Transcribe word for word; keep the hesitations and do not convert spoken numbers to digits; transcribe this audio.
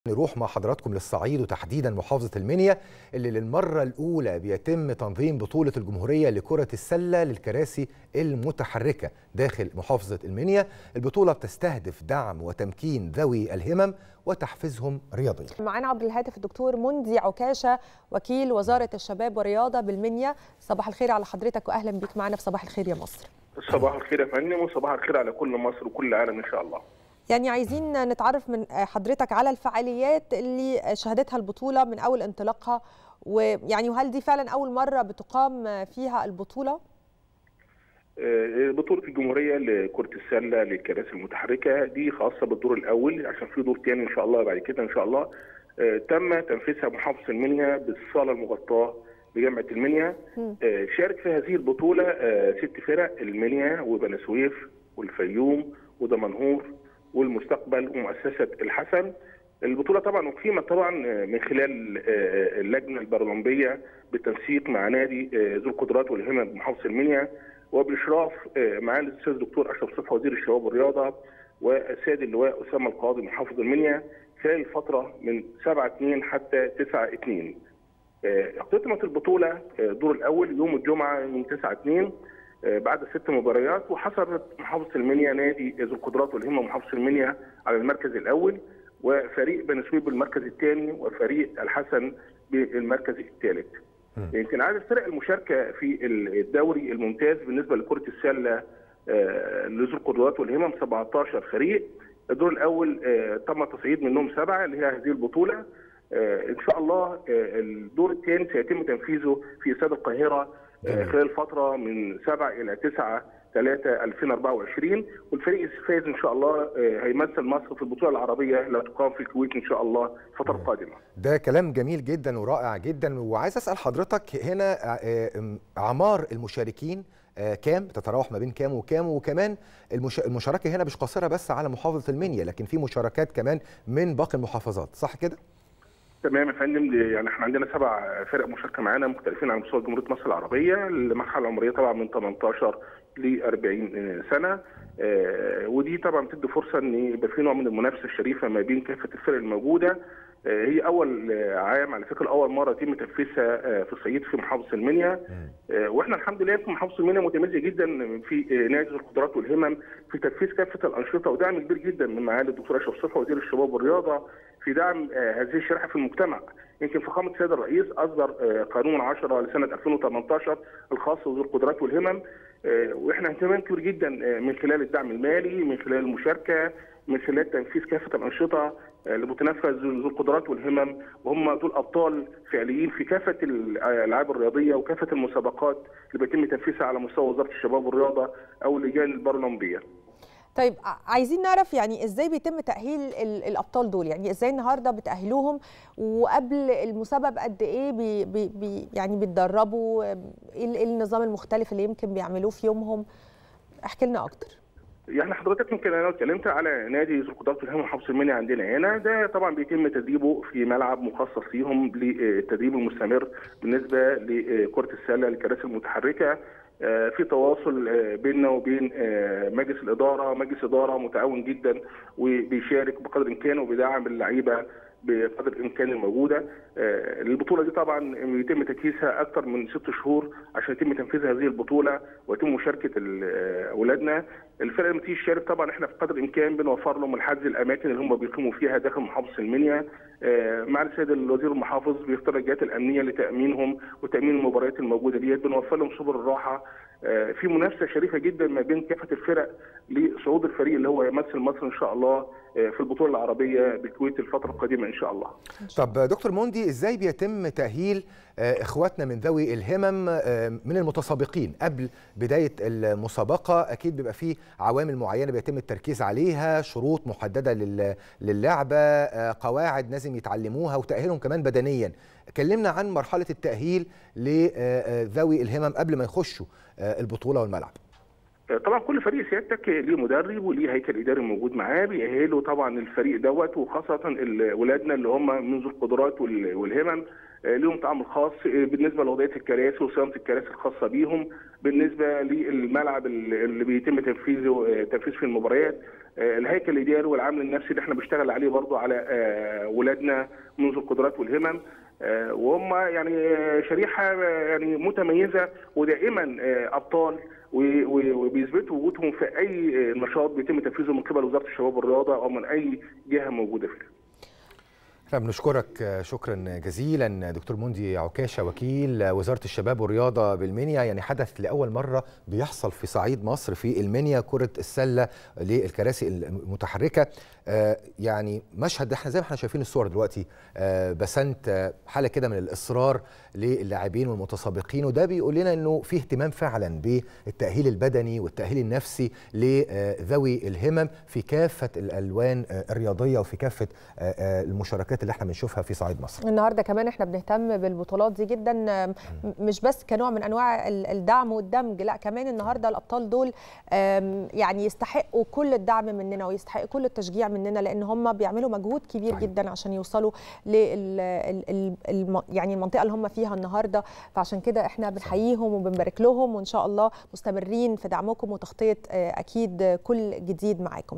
نروح مع حضراتكم للصعيد وتحديدا محافظة المنيا اللي للمرة الأولى بيتم تنظيم بطولة الجمهورية لكرة السلة للكراسي المتحركة داخل محافظة المنيا. البطولة بتستهدف دعم وتمكين ذوي الهمم وتحفيزهم رياضيا. معانا عبر الهاتف الدكتور مندي عكاشة وكيل وزارة الشباب والرياضة بالمنيا. صباح الخير على حضرتك وأهلا بك معنا في صباح الخير يا مصر. صباح الخير يا فندم وصباح الخير على كل مصر وكل العالم إن شاء الله. يعني عايزين نتعرف من حضرتك على الفعاليات اللي شهدتها البطولة من أول انطلاقها، ويعني وهل دي فعلا أول مرة بتقام فيها البطولة؟ بطولة الجمهورية لكرة السلة للكراسي المتحركة دي خاصة بالدور الأول، عشان في دور تاني إن شاء الله بعد كده إن شاء الله. تم تنفيذها محافظة المنيا بالصالة المغطاة بجامعة المنيا. شارك في هذه البطولة ست فرق: المنيا وبني سويف والفيوم ودمنهور والمستقبل ومؤسسة الحسن. البطولة طبعا أقيمت طبعا من خلال اللجنة البارالمبية بالتنسيق مع نادي ذو القدرات والهمم بمحافظة المنيا وبإشراف معالي الأستاذ الدكتور أشرف صبحي وزير الشباب والرياضة والسيد اللواء أسامة القاضي محافظ المنيا خلال الفترة من سبعة اتنين حتى تسعة اتنين. اختتمت البطولة الدور الأول يوم الجمعة يوم تسعة اتنين بعد ست مباريات، وحصلت محافظة المنيا نادي ذو القدرات والهمم محافظة المنيا على المركز الأول، وفريق بني سويف بالمركز الثاني، وفريق الحسن بالمركز الثالث. يمكن عدد الفرق المشاركة في الدوري الممتاز بالنسبة لكرة السلة لذو القدرات والهمم سبعتاشر فريق. الدور الأول تم تصعيد منهم سبعة اللي هي هذه البطولة. إن شاء الله الدور الثاني سيتم تنفيذه في استاد القاهرة خلال فترة من سبعة إلى تسعة ثلاثة ألفين وأربعة وعشرين، والفريق الفائز إن شاء الله هيمثل مصر في البطولة العربية اللي هتقام في الكويت إن شاء الله الفترة القادمة. ده كلام جميل جدا ورائع جدا، وعايز أسأل حضرتك هنا أعمار المشاركين كام؟ تتراوح ما بين كام وكام؟ وكمان المشاركة هنا مش قاصرة بس على محافظة المنيا، لكن في مشاركات كمان من باقي المحافظات، صح كده؟ تمام يا فندم. يعني احنا عندنا سبع فرق مشاركه معانا مختلفين على مستوى جمهوريه مصر العربيه. المرحله العمريه طبعا من تمنتاشر ل أربعين سنه، آه ودي طبعا بتدي فرصه ان يبقى في نوع من المنافسه الشريفه ما بين كافه الفرق الموجوده. آه هي اول عام على فكره اول مره يتم تنفيذها آه في الصعيد في محافظه المنيا، آه واحنا الحمد لله في محافظه المنيا متميزه جدا في آه نادي ذو القدرات والهمم في تنفيذ كافه الانشطه، ودعم كبير جدا من معالي الدكتور اشرف صبحي وزير الشباب والرياضه في دعم آه هذه الشريحه في المجتمع. يمكن فخامه السيد الرئيس اصدر آه قانون عشرة لسنه ألفين وتمنتاشر الخاص بذو القدرات والهمم، آه واحنا اهتمام كبير جدا آه من خلال الدعم المالي، من خلال المشاركه، من خلال تنفيذ كافه الانشطه اللي بتنفذ ذو القدرات والهمم، وهم دول ابطال فعليين في كافه الالعاب الرياضيه وكافه المسابقات اللي بيتم تنفيذها على مستوى وزاره الشباب والرياضه او اللجان البارالمبيه. طيب عايزين نعرف يعني ازاي بيتم تأهيل الابطال دول، يعني ازاي النهارده بتأهلوهم، وقبل المسابقه بقد ايه بي بي يعني بيتدربوا، ايه النظام المختلف اللي يمكن بيعملوه في يومهم؟ احكي لنا اكتر. يعني حضرتك يمكن انا اتكلمت على نادي ذو القدرات والهمم محافظه المنيا عندنا هنا، ده طبعا بيتم تدريبه في ملعب مخصص ليهم للتدريب المستمر بالنسبه لكره السله للكراسي المتحركه. في تواصل بيننا وبين مجلس الاداره، مجلس اداره متعاون جدا وبيشارك بقدر الامكان وبيدعم اللعيبه بقدر الامكان الموجوده. البطوله دي طبعا يتم تجهيزها اكثر من ست شهور عشان يتم تنفيذ هذه البطوله ويتم مشاركه اولادنا. الفرق لما تيجي تشارك طبعا احنا في قدر الامكان بنوفر لهم الحجز الاماكن اللي هم بيقيموا فيها داخل محافظه المنيا. مع السيد الوزير المحافظ بيختار الجهات الامنيه لتامينهم وتامين المباريات الموجوده ديت، بنوفر لهم سبل الراحه. في منافسه شريفه جدا ما بين كافه الفرق لصعود الفريق اللي هو يمثل مصر ان شاء الله في البطوله العربيه بالكويت الفتره القادمه ان شاء الله. طب دكتور موندي، ازاي بيتم تاهيل اخواتنا من ذوي الهمم من المتسابقين قبل بدايه المسابقه؟ اكيد بيبقى فيه عوامل معينه بيتم التركيز عليها، شروط محدده للعبه، قواعد لازم يتعلموها، وتاهيلهم كمان بدنيا. كلمنا عن مرحله التاهيل لذوي الهمم قبل ما يخشوا البطوله والملعب. طبعا كل فريق سيادتك ليه مدرب وليه هيكل اداري موجود معاه بيأهلوا طبعا الفريق دوت، وخاصه ولادنا اللي هم من ذو القدرات والهمم لهم تعامل خاص بالنسبه لوضعيه الكراسي وصيانه الكراسي الخاصه بيهم، بالنسبه للملعب اللي بيتم تنفيذه تنفيذ في المباريات. الهيكل الاداري والعامل النفسي اللي احنا بنشتغل عليه برضه على ولادنا منذ القدرات والهمم، وهم يعني شريحه يعني متميزه ودائما ابطال، وبيثبتوا وجودهم في اي نشاط بيتم تنفيذه من قبل وزاره الشباب والرياضه او من اي جهه موجوده فيها. احنا بنشكرك شكرا جزيلا دكتور مندي عكاشه وكيل وزاره الشباب والرياضه بالمنيا. يعني حدث لاول مره بيحصل في صعيد مصر في المنيا، كره السله للكراسي المتحركه. آه يعني مشهد احنا زي ما احنا شايفين الصور دلوقتي، آه بسنت حاله كده من الاصرار للاعبين والمتسابقين، وده بيقول لنا انه في اهتمام فعلا بالتاهيل البدني والتاهيل النفسي لذوي الهمم في كافه الالوان الرياضيه وفي كافه المشاركات اللي احنا بنشوفها في صعيد مصر. النهارده كمان احنا بنهتم بالبطولات دي جدا، مش بس كنوع من انواع الدعم والدمج، لا كمان النهارده الابطال دول يعني يستحقوا كل الدعم مننا ويستحقوا كل التشجيع مننا، لان هم بيعملوا مجهود كبير صحيح. جدا عشان يوصلوا لل يعني المنطقه اللي هم فيها النهارده، فعشان كده احنا بنحييهم وبنبارك لهم، وان شاء الله مستمرين في دعمكم وتغطيه اكيد كل جديد معاكم.